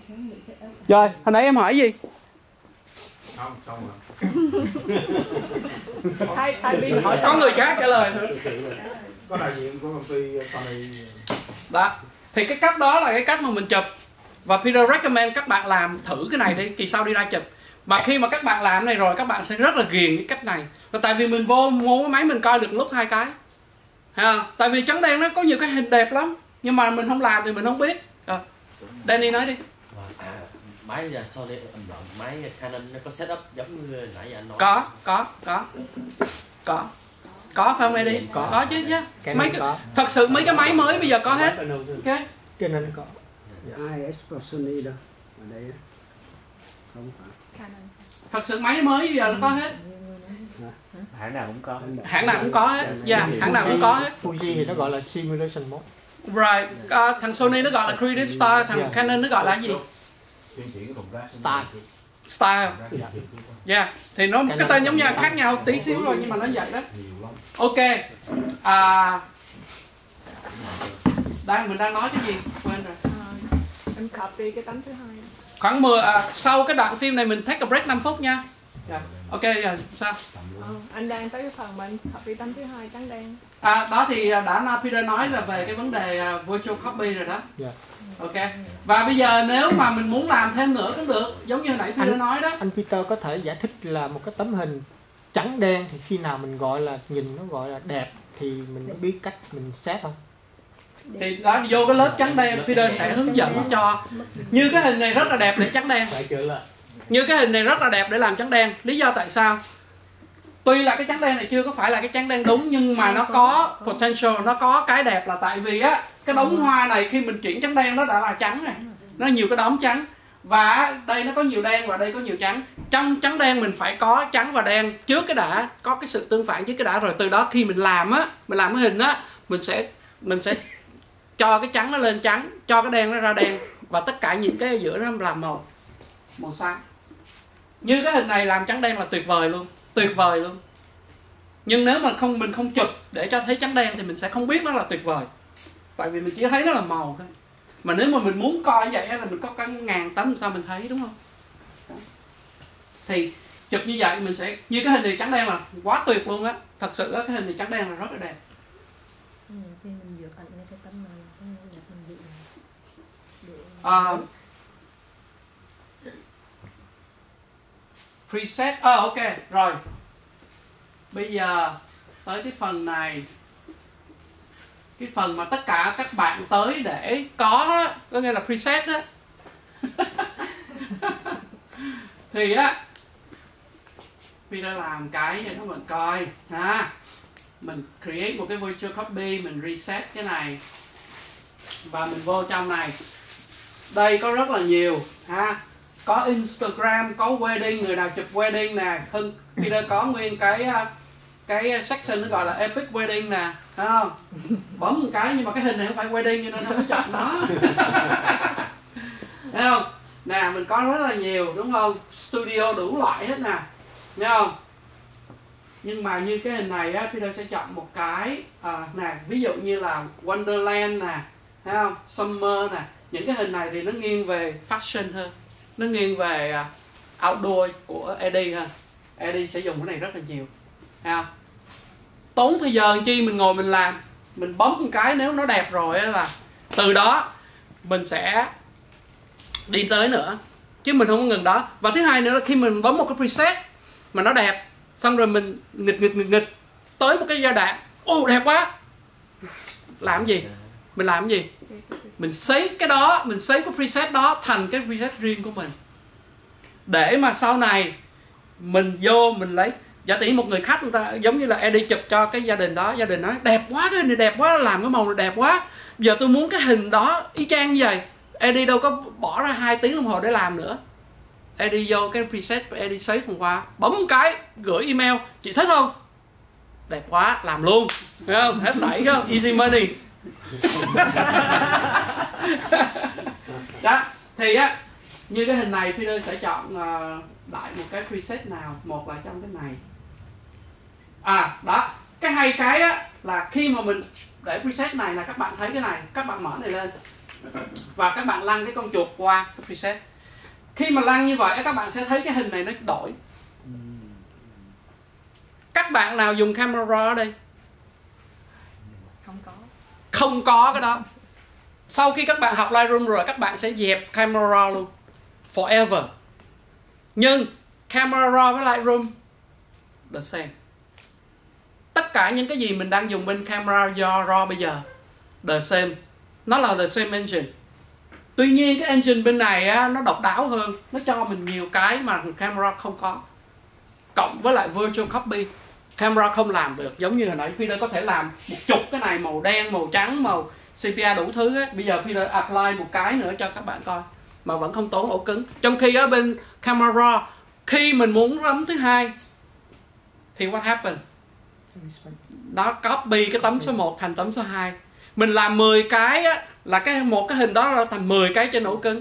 Rồi, hồi nãy em hỏi gì? Không, xong rồi. Có người khác trả lời nữa. Có đại diện của công ty Sony. Đó, thì cái cách đó là cái cách mà mình chụp. Và Peter recommend các bạn làm thử cái này đi, kỳ sau đi ra chụp. Mà khi mà các bạn làm này rồi, các bạn sẽ rất là ghiền cái cách này. Và tại vì mình vô mua cái máy mình coi được lúc 2 cái. Thấy không? Tại vì trắng đen nó có nhiều cái hình đẹp lắm. Nhưng mà mình không làm thì mình không biết. Rồi, Danny nói đi. Máy giờ Sony máy Canon nó có setup giống như nãy giờ anh nói. Có phải không Eddie? Có chứ chứ. Mấy cái, thật sự mấy cái máy mới bây giờ có hết. Ok. Canon có. IS của Sony đâu ở đây không phải. Thật sự máy mới bây giờ nó có hết. Hãng nào cũng có. Hãng nào cũng có hết. Dạ, hãng nào cũng có hết. Fuji thì nó gọi là simulation mode. Right, thằng Sony nó gọi là Creative Style, thằng Canon nó gọi là gì? Style. Yeah, thì nó cái tên giống nhau, khác nhau tí xíu thôi nhưng mà nó vậy đó. Ok. Mình đang nói cái gì? Quên rồi. Em copy cái tấm thứ 2. Khoảng sau cái đoạn phim này mình take a break 5 phút nha. Yeah. Ok, giờ sao? Anh đang tới cái phần mình copy tấm thứ 2 trắng đen. Đó thì đã Peter nói là về cái vấn đề virtual copy rồi đó. Yeah. Ok. Và bây giờ nếu mà mình muốn làm thêm nữa cũng được, giống như hồi nãy Peter nói đó. Anh Peter có thể giải thích là một cái tấm hình trắng đen thì khi nào mình gọi là nhìn nó gọi là đẹp thì mình mới biết cách mình set không? Thì đó vô cái lớp trắng đen Peter sẽ hướng dẫn cho. Như cái hình này rất là đẹp để trắng đen. Như cái hình này rất là đẹp để làm trắng đen. Lý do tại sao? Tuy là cái trắng đen này chưa có phải là cái trắng đen đúng, nhưng mà nó có potential, nó có cái đẹp là tại vì á cái đống hoa này khi mình chuyển trắng đen nó đã là trắng rồi. Nó nhiều cái đốm trắng. Và đây nó có nhiều đen và đây có nhiều trắng. Trong trắng đen mình phải có trắng và đen trước cái đã, có cái sự tương phản trước cái đã, rồi từ đó khi mình làm cái hình á, mình sẽ cho cái trắng nó lên trắng, cho cái đen nó ra đen, và tất cả những cái giữa nó làm màu xanh. Như cái hình này làm trắng đen là tuyệt vời luôn. Nhưng nếu mà mình không chụp để cho thấy trắng đen thì mình sẽ không biết nó là tuyệt vời. Tại vì mình chỉ thấy nó là màu thôi. Mà nếu mà mình muốn coi như vậy là mình có cả 1000 tấm sao mình thấy, đúng không? Thì chụp như vậy mình sẽ, như cái hình này trắng đen là quá tuyệt luôn á. Thật sự á, cái hình này trắng đen là rất là đẹp. Preset, ok, rồi. Bây giờ tới cái phần này. Cái phần mà tất cả các bạn tới để có nghĩa là preset đó. Thì á Peter làm cái cho các bạn coi ha. Mình create một cái virtual copy, mình reset cái này. Và mình vô trong này. Đây có rất là nhiều ha. Có Instagram, có wedding, người nào chụp wedding nè. Peter có nguyên cái section nó gọi là epic wedding nè, thấy không? Bấm một cái nhưng mà cái hình này không phải wedding cho nên không có chọn nó. Thấy không? Nè, mình có rất là nhiều đúng không? Studio đủ loại hết nè, thấy không? Nhưng mà như cái hình này á, Peter sẽ chọn một cái nè, ví dụ như là Wonderland nè, thấy không? Summer nè. Những cái hình này thì nó nghiêng về fashion hơn, nó nghiêng về outdoor của Eddie hơn. Eddie sẽ dùng cái này rất là nhiều. Thấy không? Tốn thời giờ chi mình ngồi mình làm, mình bấm một cái nếu nó đẹp rồi là từ đó mình sẽ đi tới nữa, chứ mình không có ngừng đó. Và thứ hai nữa là khi mình bấm một cái preset mà nó đẹp, xong rồi mình nghịch tới một cái giai đoạn đẹp quá, làm gì? Mình làm cái gì? Mình save cái đó, mình save cái preset đó thành cái preset riêng của mình, để mà sau này mình vô mình lấy. Giả tỷ một người khách người ta giống như là Eddie chụp cho cái gia đình đó, gia đình nói đẹp quá, cái hình này đẹp quá, làm cái màu này đẹp quá, giờ tôi muốn cái hình đó y chang như vậy. Eddie đâu có bỏ ra 2 tiếng đồng hồ để làm nữa. Eddie vô cái preset, Eddie save phần qua, bấm một cái gửi email, chị thấy không, đẹp quá, làm luôn, thấy không, hết sảy không, easy money. Đó thì á, như cái hình này Peter sẽ chọn đại một cái preset nào, một là trong cái này. Đó, cái hay cái á là khi mà mình để preset này là các bạn thấy cái này, các bạn mở này lên, và các bạn lăn cái con chuột qua cái preset. Khi mà lăn như vậy các bạn sẽ thấy cái hình này nó đổi. Các bạn nào dùng camera raw ở đây? Không có. Không có cái đó. Sau khi các bạn học Lightroom rồi các bạn sẽ dẹp camera raw luôn forever. Nhưng camera raw với Lightroom the same. Tất cả những cái gì mình đang dùng bên camera raw bây giờ the same. Nó là the same engine. Tuy nhiên cái engine bên này á, nó độc đáo hơn. Nó cho mình nhiều cái mà camera không có. Cộng với lại virtual copy, camera không làm được. Giống như hồi nãy Peter có thể làm một chục cái này, màu đen, màu trắng, màu sepia đủ thứ á. Bây giờ Peter apply một cái nữa cho các bạn coi mà vẫn không tốn ổ cứng. Trong khi ở bên camera raw, khi mình muốn tấm thứ hai thì what happen? Nó copy cái tấm số 1 thành tấm số 2. Mình làm 10 cái á, là một cái hình đó là thành 10 cái trên ổ cứng.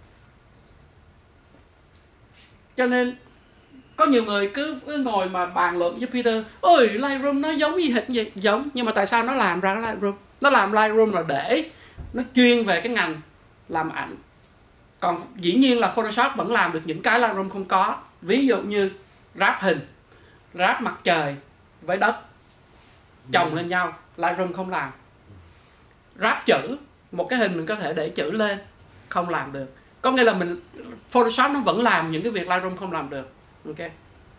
Cho nên có nhiều người cứ ngồi mà bàn luận với Peter, ôi Lightroom nó giống gì hệt vậy? Giống, nhưng mà tại sao nó làm ra cái Lightroom? Nó làm Lightroom là để nó chuyên về cái ngành làm ảnh. Còn dĩ nhiên là Photoshop vẫn làm được những cái Lightroom không có. Ví dụ như ráp hình, ráp mặt trời với đất chồng lên nhau, Lightroom không làm. Ráp chữ, một cái hình mình có thể để chữ lên, không làm được. Có nghĩa là Photoshop nó vẫn làm những cái việc Lightroom không làm được. Ok.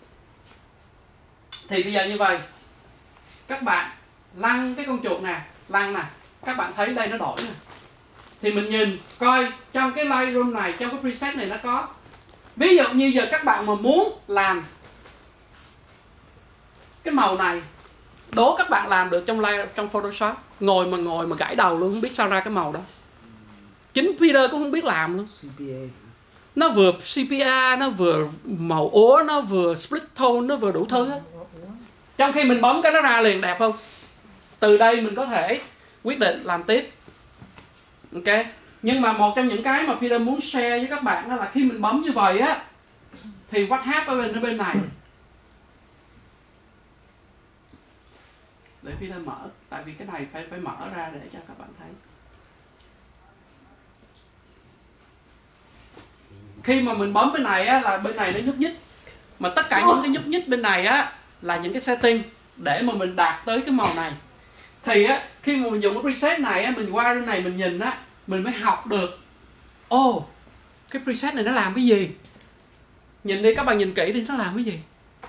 Thì bây giờ như vậy, các bạn lăn cái con chuột nè, lăn nè, các bạn thấy đây nó đổi nè. Thì mình nhìn coi trong cái Lightroom này, trong cái preset này nó có. Ví dụ như giờ các bạn mà muốn làm cái màu này, đố các bạn làm được trong Photoshop, ngồi mà gãi đầu luôn, không biết sao ra cái màu đó. Chính Peter cũng không biết làm luôn. CPA. Nó vừa sepia, nó vừa màu úa, nó vừa split tone, nó vừa đủ thứ hết. Trong khi mình bấm cái nó ra liền, đẹp không? Từ đây mình có thể quyết định làm tiếp. Ok. Nhưng mà một trong những cái mà Peter muốn share với các bạn đó là khi mình bấm như vậy á, thì what happens ở bên này. Để Peter mở, tại vì cái này phải mở ra để cho các bạn thấy. Khi mà mình bấm bên này á, là bên này nó nhúc nhích. Mà tất cả những cái nhúc nhích bên này á là những cái setting để mà mình đạt tới cái màu này. Thì á, khi mà mình dùng cái preset này á, mình qua bên này mình nhìn á, mình mới học được cái preset này nó làm cái gì. Nhìn đi, các bạn nhìn kỹ thì nó làm cái gì.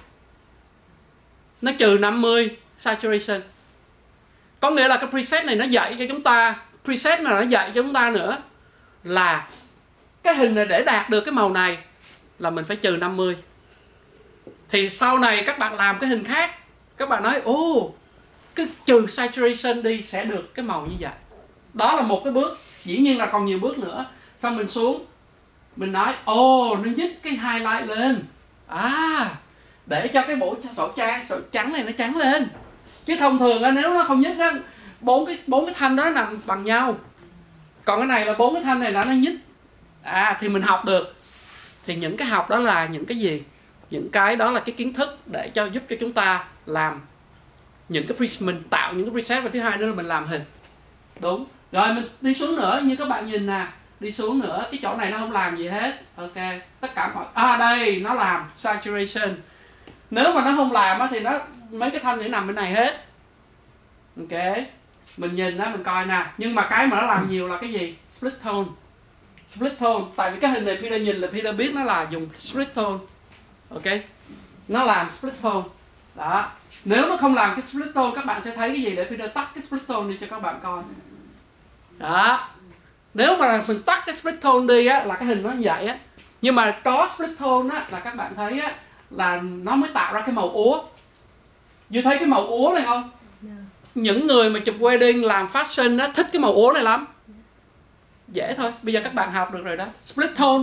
Nó trừ 50 saturation. Có nghĩa là cái preset này nó dạy cho chúng ta, preset này nó dạy cho chúng ta nữa là cái hình này để đạt được cái màu này là mình phải trừ 50. Thì sau này các bạn làm cái hình khác, các bạn nói cứ trừ saturation đi sẽ được cái màu như vậy. Đó là một cái bước. Dĩ nhiên là còn nhiều bước nữa. Xong mình xuống, mình nói nó nhích cái highlight lên, để cho cái bộ sổ trắng này nó trắng lên. Chứ thông thường nếu nó không nhích á, bốn cái thanh đó nó nằm bằng nhau. Còn cái này là 4 cái thanh này nó nhích. Thì mình học được. Thì những cái học đó là những cái gì? Những cái đó là cái kiến thức để giúp cho chúng ta làm những cái mình tạo những cái preset. Và thứ hai nữa là mình làm hình. Đúng. Rồi mình đi xuống nữa, như các bạn nhìn nè, đi xuống nữa, cái chỗ này nó không làm gì hết. Ok. Tất cả mọi đây nó làm saturation. Nếu mà nó không làm á thì mấy cái thanh này nằm bên này hết. Ok. Mình nhìn á, mình coi nè, nhưng mà cái mà nó làm nhiều là cái gì? Split tone. Split tone, tại vì cái hình này Peter nhìn là Peter biết nó là dùng split tone. Ok. Nó làm split tone. Đó. Nếu nó không làm cái split tone, các bạn sẽ thấy cái gì? Để Peter tắt cái split tone đi cho các bạn coi. Đó. Nếu mà mình tắt cái split tone đi á, là cái hình nó như vậy á. Nhưng mà có split tone á, là các bạn thấy á, là nó mới tạo ra cái màu úa. Như thấy cái màu úa này không? Những người mà chụp wedding làm fashion á, thích cái màu úa này lắm. Dễ thôi, bây giờ các bạn học được rồi đó. Split tone.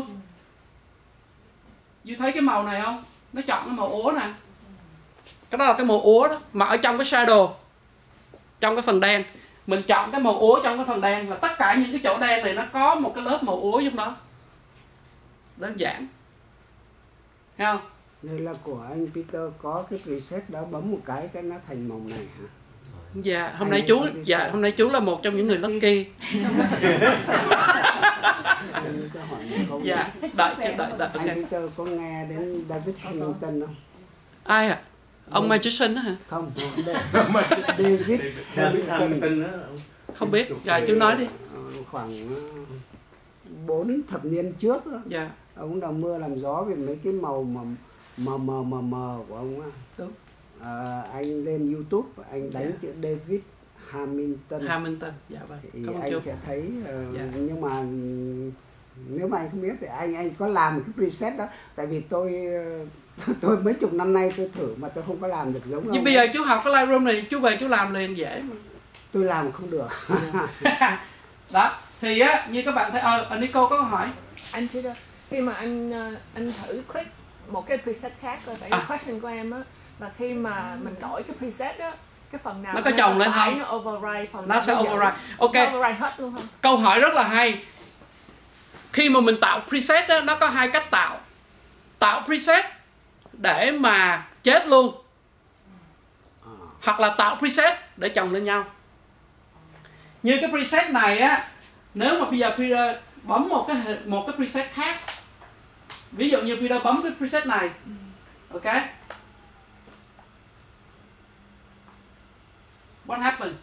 Như thấy cái màu này không? Nó chọn cái màu úa nè. Cái đó là cái màu úa đó. Mà ở trong cái shadow, trong cái phần đen, mình chọn cái màu úa trong cái phần đen là tất cả những cái chỗ đen này nó có một cái lớp màu úa trong đó. Đơn giản. Thấy không? Đây là của anh Peter có cái preset đó, bấm một cái nó thành màu này hả? Dạ, hôm nay chú là một trong những người lucky. Dạ, đợi. Anh Peter có nghe đến David Hamilton không? Ai ạ? Ông magician đó hả? Không, David Hamilton. Không biết, rồi chú nói đi. Khoảng 4 thập niên trước, Dạ. ông đang mưa làm gió về mấy cái màu mờ của ông á. Đúng. Anh lên YouTube, anh đánh chữ David Hamilton. Dạ vâng. Thì Cảm ơn anh chú. sẽ thấy, Dạ. nhưng mà nếu mà anh không biết thì anh có làm cái preset đó, tại vì tôi mấy chục năm nay tôi thử mà tôi không có làm được giống ông. Nhưng bây giờ chú học cái Lightroom này, chú về chú làm liền dễ mà. Tôi làm không được. Đó, thì á, như các bạn thấy, Nico có câu hỏi. Anh Peter, khi mà anh thử click một cái preset khác rồi, tại vì question của em á là khi mà mình đổi cái preset á, cái phần nào Nó có chồng lên không? nó override phần Nó sẽ override. Ok. Nó override hết luôn không? Câu hỏi rất là hay. Khi mà mình tạo preset á, nó có hai cách tạo. Tạo preset để mà chết luôn, hoặc là tạo preset để chồng lên nhau. Như cái preset này á, nếu mà bây giờ Peter bấm một cái preset khác, ví dụ như Peter bấm cái preset này, ok, what happened?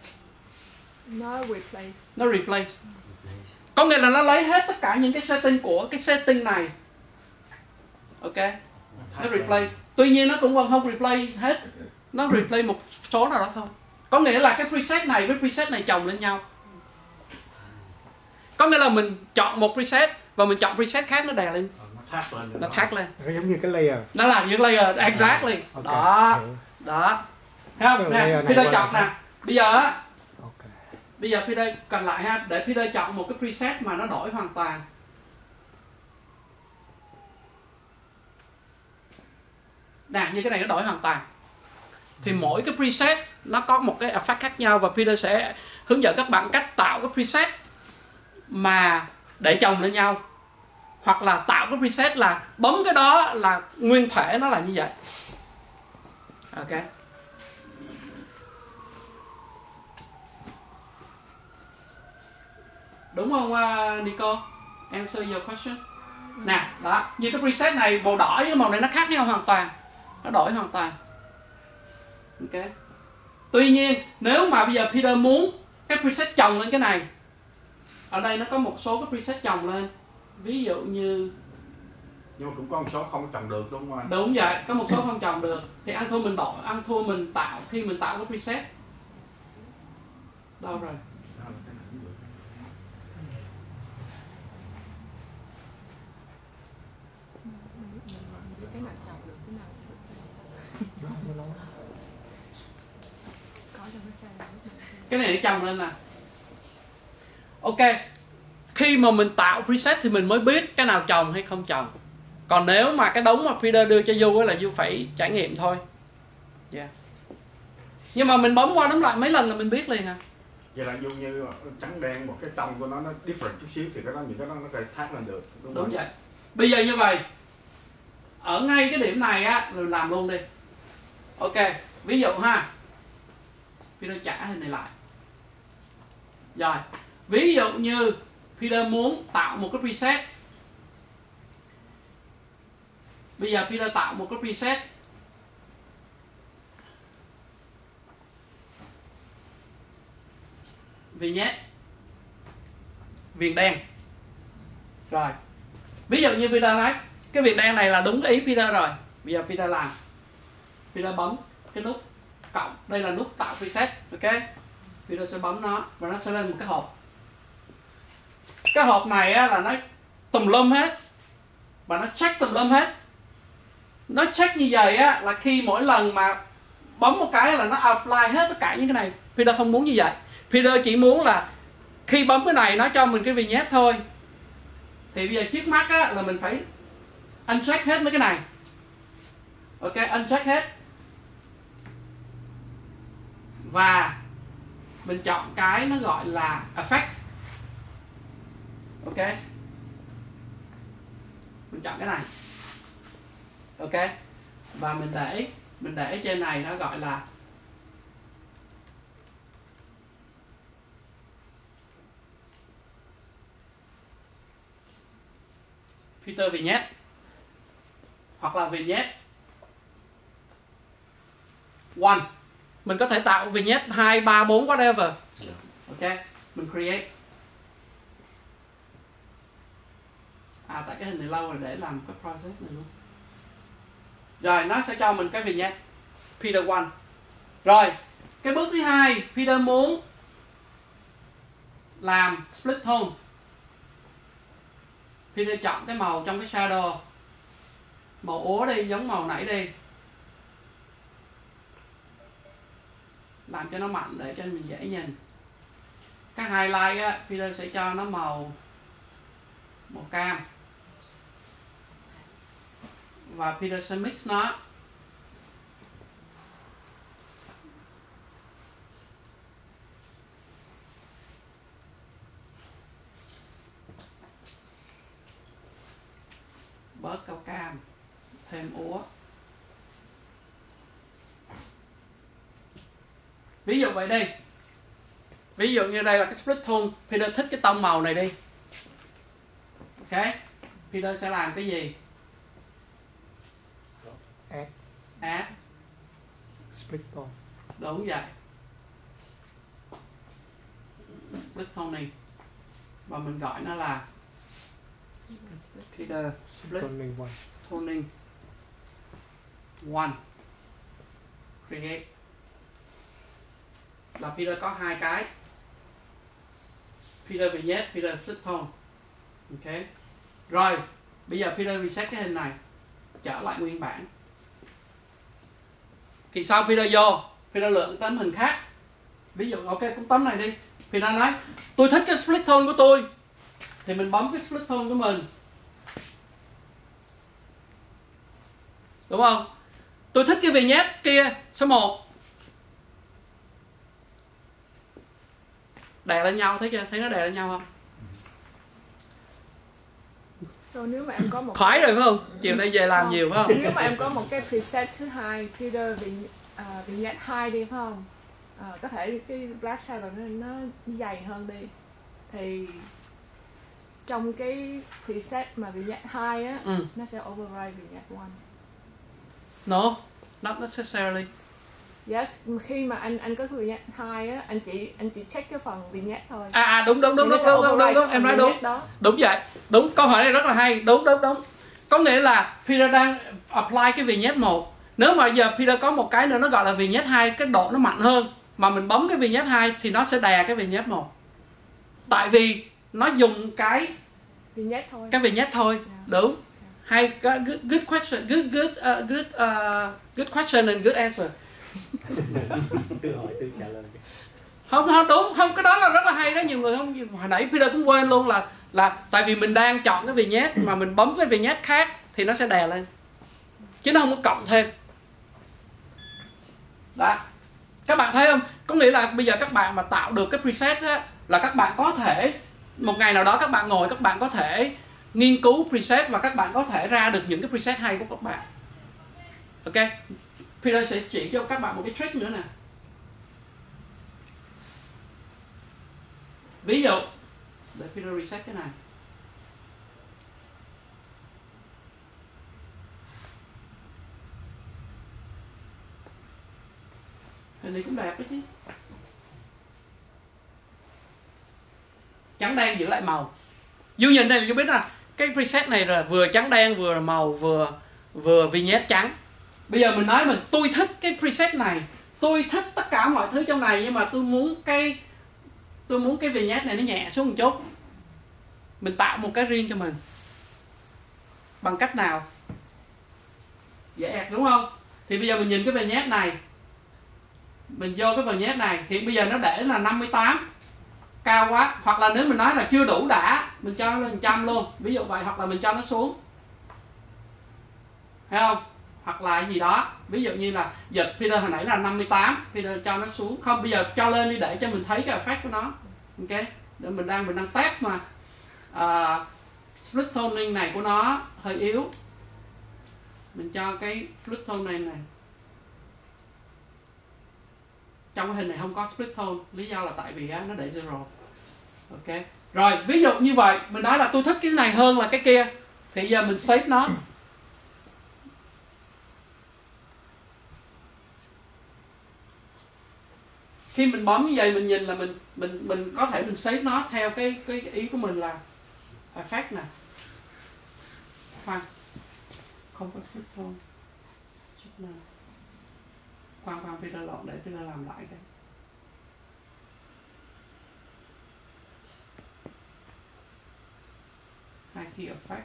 Nó replace. Có nghĩa là nó lấy hết tất cả những cái setting của cái setting này, ok, nó replace. Tuy nhiên nó cũng còn không replace hết, nó replace một số nào đó thôi. Có nghĩa là cái preset này với preset này chồng lên nhau. Có nghĩa là mình chọn một preset và mình chọn preset khác, nó đè lên, nó thác lên. Nó giống như cái layer. Nó là những layer, exactly. Okay. Đó. Thấy không? Nè, Peter chọn nè. Bây giờ á, bây giờ Peter cần lại ha, để Peter chọn một cái preset mà nó đổi hoàn toàn. Nè, như cái này nó đổi hoàn toàn. Thì mỗi cái preset nó có một cái effect khác nhau, và Peter sẽ hướng dẫn các bạn cách tạo cái preset mà để chồng lên nhau, hoặc là tạo cái preset là bấm cái đó là nguyên thể nó là như vậy. Ok. Đúng không Nico? Answer your question. Nè, đó, như cái preset này màu đỏ với màu này nó khác nhau hoàn toàn. Nó đổi hoàn toàn. Ok. Tuy nhiên, nếu mà bây giờ Peter muốn cái preset chồng lên cái này, ở đây nó có một số cái preset chồng lên. Ví dụ như, nhưng mà cũng có một số không chồng được, đúng không anh? đúng vậy, có một số không chồng được. Thì ăn thua mình đổi, ăn thua mình tạo, khi mình tạo cái preset. Đâu rồi? Cái này nó chồng lên nè. Ok. Khi mà mình tạo preset thì mình mới biết cái nào chồng hay không chồng. Còn nếu mà cái đống mà Peter đưa cho Du là Du phải trải nghiệm thôi. Yeah. Nhưng mà mình bấm qua bấm lại mấy lần là mình biết liền à. Vậy là Du như trắng đen, một cái tông của nó different chút xíu thì cái đó, những cái đó nó phải thác lên được. Đúng vậy. Bây giờ như vậy, ở ngay cái điểm này á, mình làm luôn đi. Ok, ví dụ ha, Peter trả hình này lại. Rồi, ví dụ như Peter muốn tạo một cái preset. Bây giờ Peter tạo một cái preset. Vignette. Viền đen. Rồi. Ví dụ như Peter nói, cái viền đen này là đúng cái ý Peter rồi. Bây giờ Peter làm. Peter bấm cái nút cộng. Đây là nút tạo preset. Ok. Peter sẽ bấm nó và nó sẽ lên một cái hộp. Cái hộp này á, là nó tùm lum hết. Và nó check tùm lum hết. Nó check như vậy á, là khi mỗi lần mà bấm một cái là nó apply hết tất cả những cái này. Peter không muốn như vậy. Peter chỉ muốn là khi bấm cái này nó cho mình cái vignette thôi. Thì bây giờ trước mắt á, là mình phải uncheck hết mấy cái này. Ok, uncheck hết. Và mình chọn cái nó gọi là effect. Ok. Mình chọn cái này. Ok. Và mình để trên này nó gọi là filter vignette hoặc là vignette 1. Mình có thể tạo vignette 2, 3, 4 whatever. Ok, mình create. Tại cái hình này lâu rồi để làm cái process này luôn. Rồi nó sẽ cho mình cái vignette Peter 1. Rồi, cái bước thứ hai, Peter muốn làm split tone. Peter chọn cái màu trong cái shadow, màu úa đi, giống màu nãy đi, làm cho nó mạnh để cho mình dễ nhìn. Cái highlight á, Peter sẽ cho nó màu cam và Peter sẽ mix nó. Bớt cao cam, thêm úa. Ví dụ vậy đi. Ví dụ như đây là cái split tone, Peter thích cái tông màu này đi. Ok, Peter sẽ làm cái gì? Add split tone. Đúng vậy. Split toning. Và mình gọi nó là Peter split Toning 1. toning 1. Create. Là Peter có hai cái. Peter vignette, Peter split tone. Ok. Rồi, bây giờ Peter reset cái hình này, trở lại nguyên bản. Thì sau Peter vô, Peter lựa tấm hình khác. Ví dụ ok, cũng tấm này đi. Peter nói, tôi thích cái split tone của tôi. Thì mình bấm cái split tone của mình. Đúng không? Tôi thích cái vignette kia, số 1. Đè lên nhau, thấy chưa? Thấy nó đè lên nhau không? So nếu mà em có một Khỏi rồi phải không? Chiều nay về làm nhiều phải không? Nếu mà em có một cái preset thứ hai, Peter vignette 2 đi phải không? Có thể cái black shadow nó dày hơn đi. Thì trong cái preset mà vignette 2 á, nó sẽ override vignette 1. No, not necessarily. Yes, khi mà anh có cái vignette 2 á, anh chỉ check cái phần vignette thôi. Đúng, em nói đúng. Đúng vậy. Đúng, câu hỏi này rất là hay. Đúng. Có nghĩa là Peter đang apply cái vignette 1. Nếu mà giờ Peter có một cái nữa nó gọi là vignette 2, cái độ nó mạnh hơn, mà mình bấm cái vignette 2 thì nó sẽ đè cái vignette 1. Tại vì nó dùng cái vignette thôi. Cái vignette thôi. Đúng. Hay, good question, good question and good answer. Tự hỏi tự trả lời. Không đúng, không, cái đó là rất là hay đó. Nhiều người không, hồi nãy Peter cũng quên luôn là tại vì mình đang chọn cái vignette mà mình bấm cái vignette khác thì nó sẽ đè lên, chứ nó không có cộng thêm. Đó, các bạn thấy không? Có nghĩa là bây giờ các bạn mà tạo được cái preset á, là các bạn có thể một ngày nào đó các bạn ngồi, các bạn có thể nghiên cứu preset và các bạn có thể ra được những cái preset hay của các bạn. Ok, Peter sẽ chỉ cho các bạn một cái trick nữa nè. Ví dụ, để Peter reset cái này. Hình này cũng đẹp đó chứ. Trắng đen giữ lại màu. Du nhìn này là biết là cái preset này là vừa trắng đen, vừa màu, vừa vignette trắng. Bây giờ mình nói tôi thích cái preset này, tôi thích tất cả mọi thứ trong này, nhưng mà tôi muốn cái vignette này nó nhẹ xuống một chút. Mình tạo một cái riêng cho mình. Bằng cách nào? Dễ ẹt đúng không? Thì bây giờ mình nhìn cái vignette này, mình vô cái vignette này thì bây giờ nó để là 58, cao quá. Hoặc là nếu mình nói là chưa đủ đã, mình cho nó lên 100 luôn, ví dụ vậy. Hoặc là mình cho nó xuống, thấy không? Hoặc là gì đó, ví dụ như là giờ Peter hồi nãy là 58, Peter cho nó xuống. Không, bây giờ cho lên đi để cho mình thấy cái effect của nó. Ok, để mình đang test mà. Split toning này của nó hơi yếu, mình cho cái split tone này. Trong cái hình này không có split tone, lý do là tại vì nó để zero. Ok, rồi ví dụ như vậy, mình nói là tôi thích cái này hơn là cái kia, Thì giờ mình save nó. Khi mình bấm như vậy mình nhìn là mình có thể mình save nó theo cái ý của mình là effect nè. Khoan, không có thích thôi. Khoan Peter lộn để Peter làm lại cái. Hai key effect.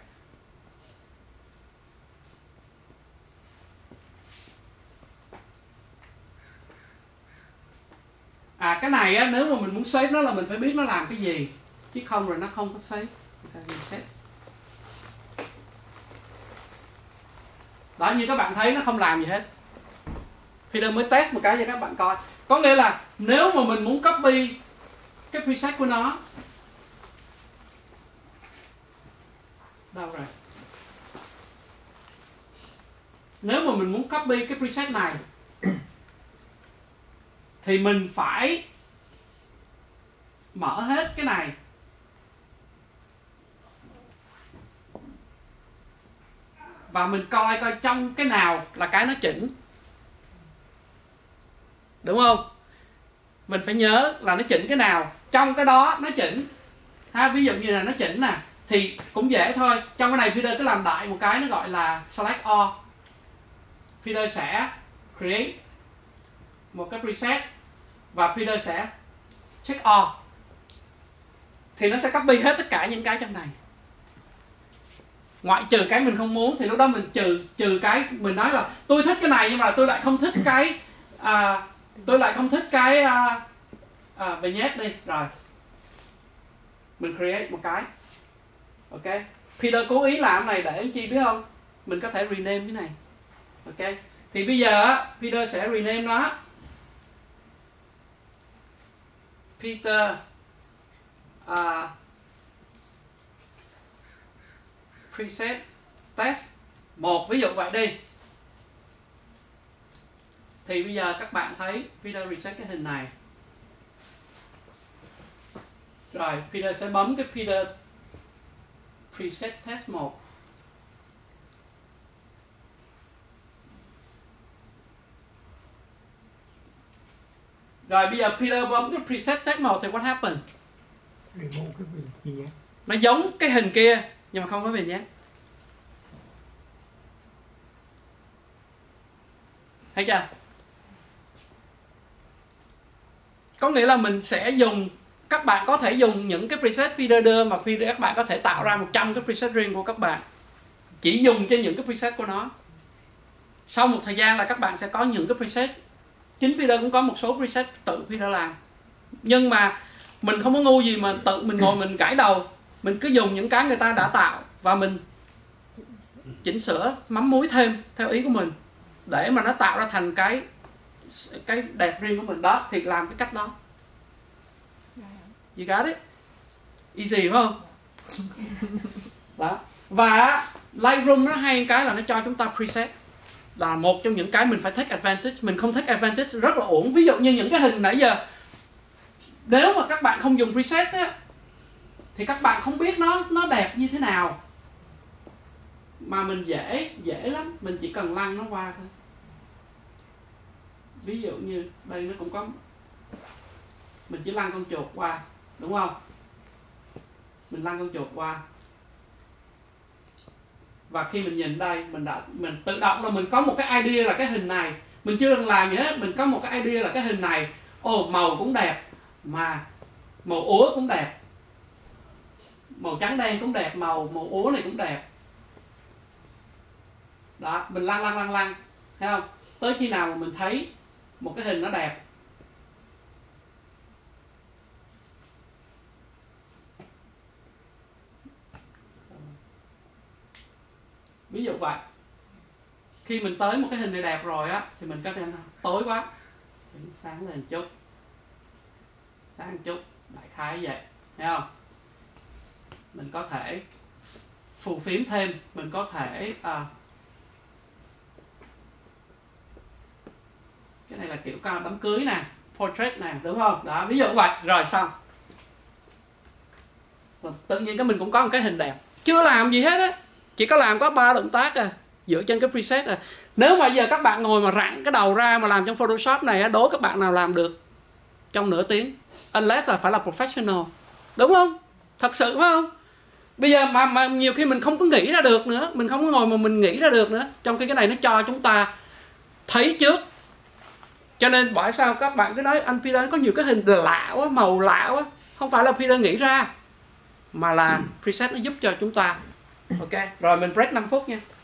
Cái này á, nếu mà mình muốn save nó là mình phải biết nó làm cái gì, chứ không rồi nó không có save. Mình save. Đó, như các bạn thấy nó không làm gì hết. Peter mới test một cái cho các bạn coi. Có nghĩa là nếu mà mình muốn copy cái preset của nó, đâu rồi? Nếu mà mình muốn copy cái preset này thì mình phải mở hết cái này. Và mình coi trong cái nào là cái nó chỉnh. Đúng không? Mình phải nhớ là nó chỉnh cái nào. Trong cái đó nó chỉnh. Ví dụ như là nó chỉnh nè. Thì cũng dễ thôi. Trong cái này Peter cứ làm đại một cái nó gọi là select all. Peter sẽ create một cái preset. Và Peter sẽ check all. Thì nó sẽ copy hết tất cả những cái trong này. Ngoại trừ cái mình không muốn. Thì lúc đó mình trừ cái. Mình nói là tôi thích cái này nhưng mà tôi lại không thích cái vignette đi. Rồi mình create một cái. Ok. Peter cố ý làm này để anh chi biết không? Mình có thể rename cái này. Ok. Thì bây giờ Peter sẽ rename nó. Peter preset test 1, ví dụ vậy đi. Thì bây giờ các bạn thấy Peter reset cái hình này. Rồi Peter sẽ bấm cái Peter preset test 1. Rồi bây giờ Peter bấm cái preset test 1 thì what happened? Remove cái vignette. Nó giống cái hình kia nhưng mà không có vignette. Thấy chưa? Có nghĩa là mình sẽ dùng, các bạn có thể dùng những cái preset Peter đưa mà các bạn có thể tạo ra 100 cái preset riêng của các bạn. Chỉ dùng trên những cái preset của nó. Sau một thời gian là các bạn sẽ có những cái preset. Chính Peter cũng có một số preset tự Peter làm. Nhưng mà mình không có ngu gì mà tự mình ngồi mình gãi đầu. Mình cứ dùng những cái người ta đã tạo và mình chỉnh sửa, mắm muối thêm theo ý của mình để mà nó tạo ra thành cái đẹp riêng của mình. Đó, thì làm cái cách đó. You got it? Easy phải không? Đó. Và Lightroom nó hay cái là nó cho chúng ta preset. Là một trong những cái mình phải take advantage. Mình không take advantage rất là uổng. Ví dụ như những cái hình nãy giờ, nếu mà các bạn không dùng preset á, thì các bạn không biết nó đẹp như thế nào. Mà mình dễ lắm. Mình chỉ cần lăn nó qua thôi. Ví dụ như đây nó cũng có, mình chỉ lăn con chuột qua, đúng không? Mình lăn con chuột qua. Và khi mình nhìn đây, mình tự động là mình có một cái idea là cái hình này. Mình chưa cần làm gì hết, mình có một cái idea là cái hình này. Màu cũng đẹp, mà màu úa cũng đẹp, màu trắng đen cũng đẹp, màu úa này cũng đẹp. Đó, mình lăn, thấy không? Tới khi nào mà mình thấy một cái hình nó đẹp. Ví dụ vậy. Khi mình tới một cái hình này đẹp rồi á, thì mình có thể tối quá, sáng lên chút, sáng chút, đại khái vậy, thấy không? Mình có thể phù phiếm thêm, mình có thể cái này là kiểu cao đám cưới nè, portrait nè, đúng không? Đó, ví dụ vậy, rồi xong. Tự nhiên cái mình cũng có một cái hình đẹp, chưa làm gì hết á, Chỉ có làm có 3 động tác dựa trên cái preset Nếu mà giờ các bạn ngồi mà rặn cái đầu ra mà làm trong Photoshop này đố các bạn nào làm được trong nửa tiếng, unless là phải là professional, đúng không? Thật sự phải không? Bây giờ mà nhiều khi mình không có nghĩ ra được nữa, mình không có ngồi mà mình nghĩ ra được nữa, trong khi cái này nó cho chúng ta thấy trước. Cho nên bởi sao các bạn cứ nói anh Peter có nhiều cái hình lạ quá, màu lạ quá. Không phải là Peter nghĩ ra, mà là preset nó giúp cho chúng ta. Ok, rồi mình break 5 phút nha.